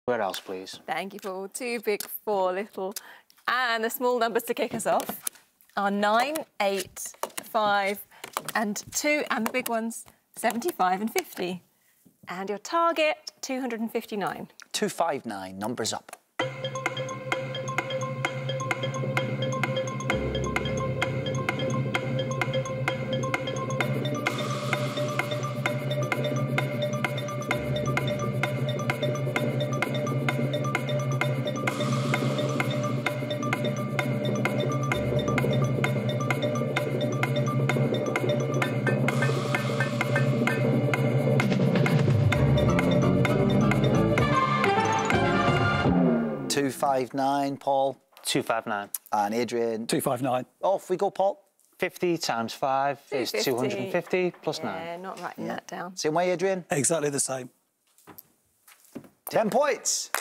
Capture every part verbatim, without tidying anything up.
Where else, please? Thank you, Paul. Two big, four little. And the small numbers to kick us off are nine, eight, five, and two, and the big ones, seventy-five and fifty. And your target, two hundred fifty-nine. two five nine, numbers up. two five nine, Paul. two five nine. And Adrian. two five nine. Off we go, Paul. fifty times five is two hundred fifty plus yeah, nine. Yeah, not writing yeah. that down. Same way, Adrian? Exactly the same. Ten points.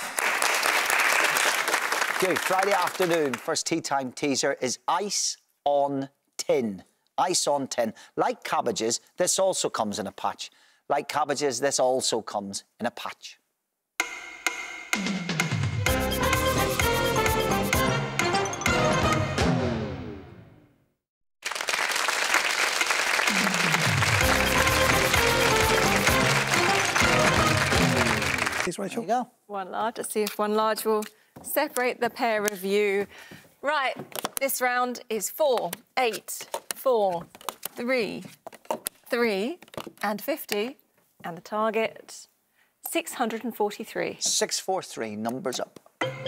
Good. Friday afternoon, first tea time teaser is ice on tin. Ice on tin. Like cabbages, this also comes in a patch. Like cabbages, this also comes in a patch. Rachel. There you go. One large. Let's see if one large will separate the pair of you. Right, this round is four, eight, four, three, three, and fifty. And the target, six hundred forty-three. six four three, numbers up.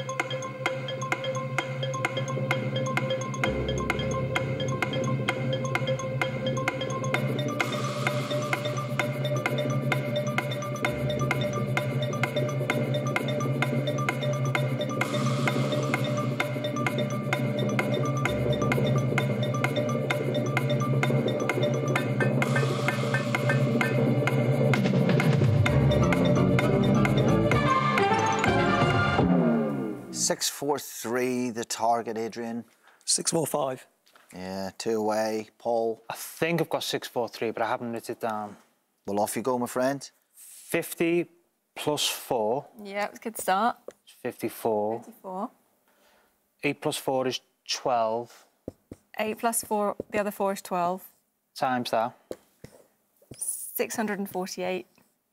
six four three, the target, Adrian. six four five. Yeah, two away. Paul. I think I've got six four three, but I haven't written it down. Well, off you go, my friend. fifty plus four. Yeah, it's a good start. fifty-four. fifty-four. eight plus four is twelve. eight plus four, the other four is twelve. Times that. six hundred forty-eight.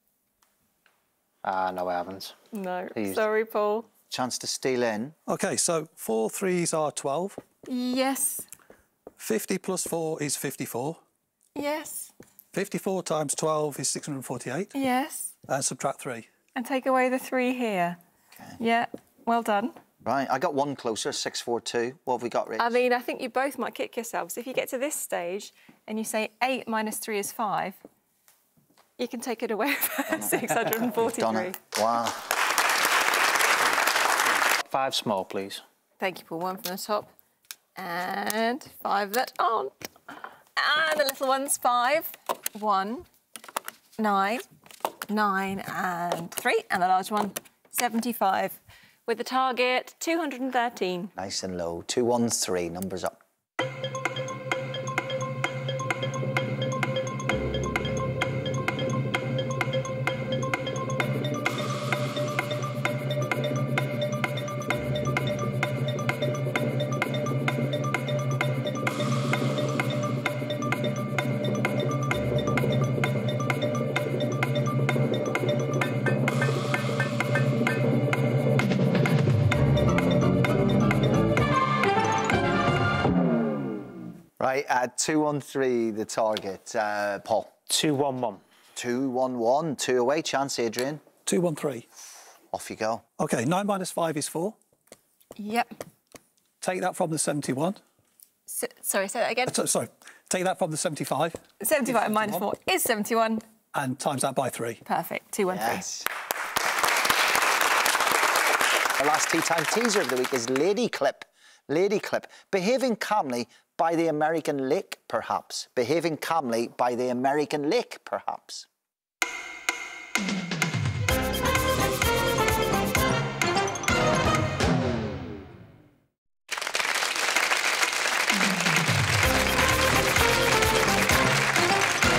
Ah, no, I haven't. No, Please. Sorry, Paul. Chance to steal in. OK, so four threes are twelve. Yes. fifty plus four is fifty-four. Yes. fifty-four times twelve is six hundred forty-eight. Yes. And subtract three. And take away the three here. Okay. Yeah, well done. Right, I got one closer, six four two. What have we got, Rich? I mean, I think you both might kick yourselves. If you get to this stage and you say eight minus three is five, you can take it away for six hundred forty-three. Done it. Wow. Five small, please. Thank you, Paul. One from the top. And five that aren't. And the little ones, five, one, nine, nine, and three. And the large one, seventy-five. With the target, two hundred thirteen. Nice and low. two one three, numbers up. Right, at two one three, the target. Uh, Paul. two one one. two one one, two away. Chance, Adrian. two one three. Off you go. OK, nine minus five is four. Yep. Take that from the seventy-one. So, sorry, say that again. So, sorry, take that from the seventy-five. seventy-five minus four is seventy-one. And times that by three. Perfect, two one three. Yes. The last tea time teaser of the week is Lady Clip. Lady Clip. Behaving calmly by the American lake, perhaps. Behaving calmly by the American lake, perhaps.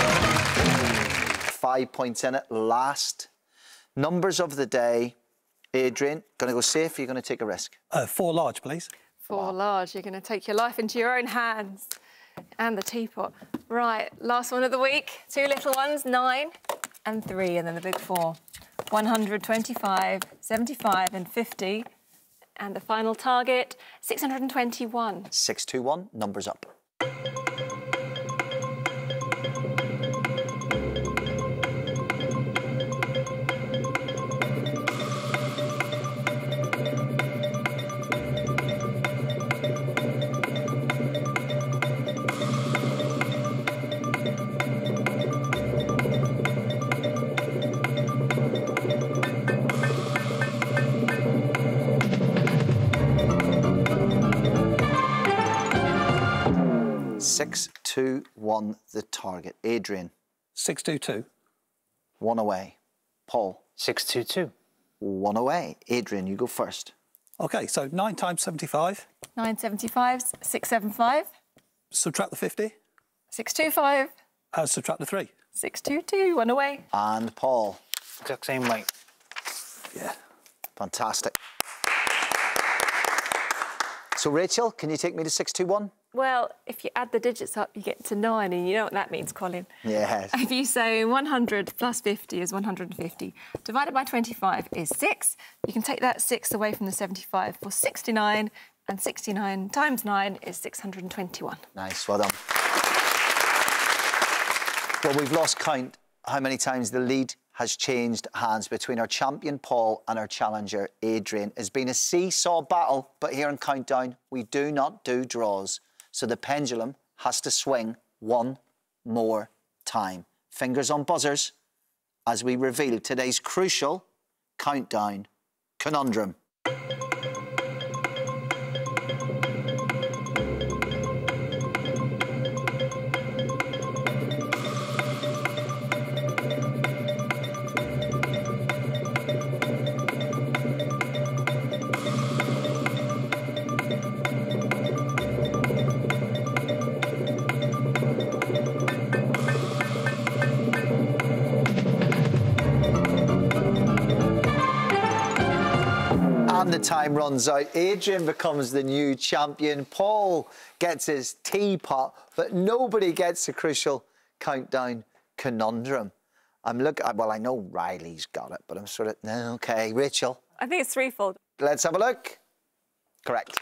Five points in it. Last. Numbers of the day. Adrian, going to go safe, you're going to take a risk? Uh, four large, please. Four Wow. large. You're going to take your life into your own hands. And the teapot. Right, last one of the week. Two little ones, nine and three, and then the big four. one hundred twenty-five, seventy-five and fifty. And the final target, six hundred twenty-one. six two one, numbers up. six two one, the target. Adrian. six two two. One away. Paul. six two two. One away. Adrian, you go first. OK, so nine times seventy-five. nine seventy-five, six seventy-five. Subtract the fifty. six twenty-five. Uh, subtract the three. six twenty-two, one away. And Paul. Exact same weight. Yeah. Fantastic. So, Rachel, can you take me to six two one? Well, if you add the digits up, you get to nine, and you know what that means, Colin. Yes. If you say one hundred plus fifty is one hundred fifty, divided by twenty-five is six. You can take that six away from the seventy-five for sixty-nine, and sixty-nine times nine is six hundred twenty-one. Nice, well done. Well, we've lost count how many times the lead has changed hands between our champion, Paul, and our challenger, Adrian. It's been a seesaw battle, but here in Countdown, we do not do draws. So the pendulum has to swing one more time. Fingers on buzzers as we reveal today's crucial Countdown conundrum. And the time runs out. Adrian becomes the new champion. Paul gets his teapot, but nobody gets the crucial Countdown conundrum. I'm looking, well, I know Riley's got it, but I'm sort of, no, OK. Rachel? I think it's threefold. Let's have a look. Correct.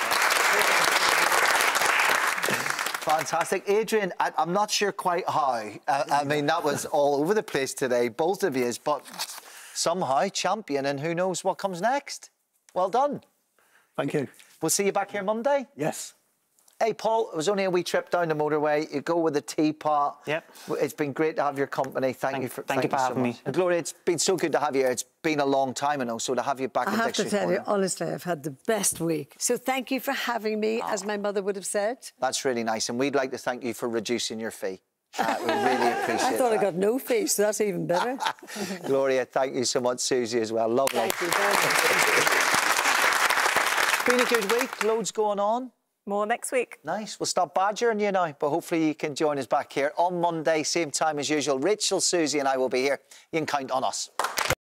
Fantastic. Adrian, I, I'm not sure quite how. Uh, I mean, that was all over the place today, both of you, but somehow champion, and who knows what comes next. Well done. Thank you. We'll see you back here Monday. Yes. Hey, Paul, it was only a wee trip down the motorway. You go with the teapot. Yep. It's been great to have your company. Thank, Thank- you for, thank you for so having me. much. And Gloria, it's been so good to have you here. It's been a long time, I know, so to have you back I in have to Dictionary tell you, Corner. honestly, I've had the best week. So thank you for having me, as my mother would have said. That's really nice, and we'd like to thank you for reducing your fee. Uh, we really appreciate I thought that. I got no fee, so that's even better. Gloria, thank you so much. Susie as well. Lovely. Thank you very much. Been a good week. Loads going on. More next week. Nice. We'll stop badgering you now, but hopefully you can join us back here on Monday, same time as usual. Rachel, Susie and I will be here. You can count on us.